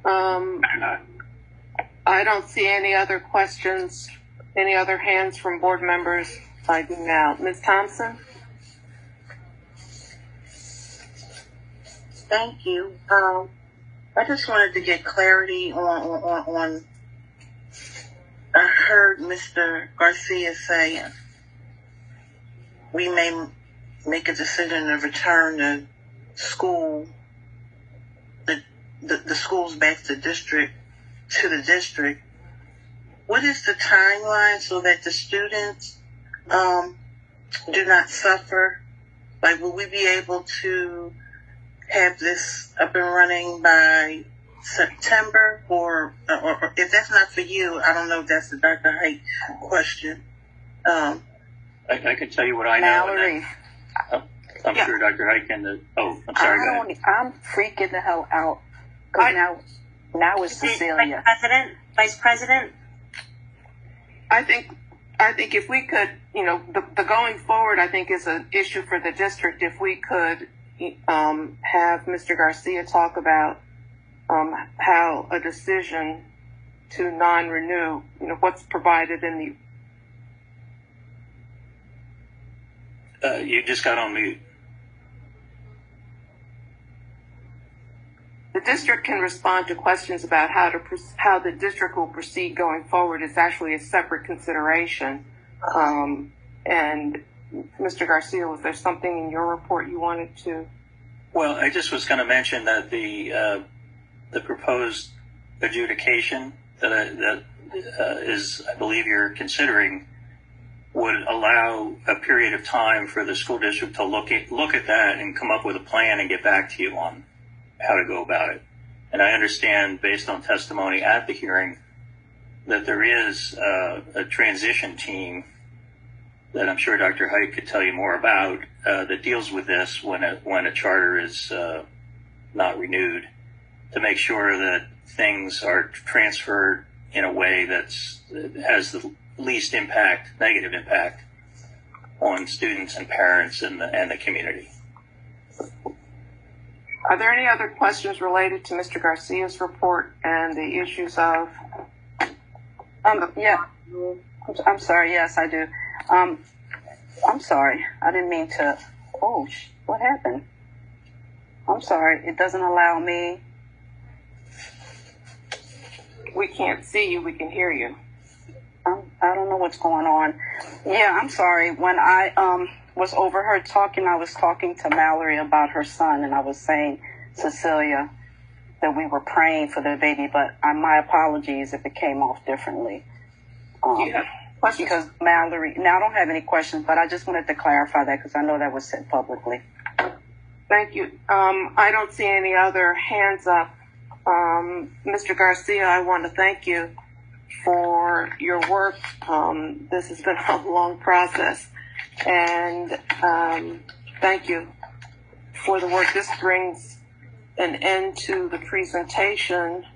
I don't see any other questions, any other hands from board members. I do now. Ms. Thompson? Thank you. I just wanted to get clarity on I heard Mr. Garcia say we may make a decision to return the school, the schools back to the district. What is the timeline so that the students do not suffer? Like, will we be able to have this up and running by September, or if that's not for you, I don't know if that's the Dr. Hite question. I can tell you what I know. Mallory. I'm sure Dr. Hite can. I'm sorry. I'm freaking the hell out. Because now it's Cecilia. Vice President? I think if we could, the going forward, I think is an issue for the district. If we could have Mr. Garcia talk about how a decision to non-renew, what's provided in the... you just got on mute. The district can respond to questions about how the district will proceed going forward. It's actually a separate consideration. And Mr. Garcia, was there something in your report you wanted to? Well, I just was going to mention that the proposed adjudication that is, I believe you're considering, would allow a period of time for the school district to look at that and come up with a plan and get back to you on how to go about it. And I understand, based on testimony at the hearing, that there is a transition team that I'm sure Dr. Hite could tell you more about that deals with this when a charter is not renewed, to make sure that things are transferred in a way that has the least negative impact on students and parents and the community. Are there any other questions related to Mr. Garcia's report and the issues of? Yeah, I'm sorry. Yes, I do. I'm sorry. I didn't mean to. Oh, what happened? I'm sorry. It doesn't allow me. We can't see you. We can hear you. I don't know what's going on. Yeah, I'm sorry. When I was overheard talking, I was talking to Mallory about her son, and I was saying, Cecilia, that we were praying for the baby, but my apologies if it came off differently. Because Mallory, now I don't have any questions, but I just wanted to clarify that because I know that was said publicly. Thank you. I don't see any other hands up. Mr. Garcia, I want to thank you for your work. This has been a long process. And thank you for the work. This brings an end to the presentation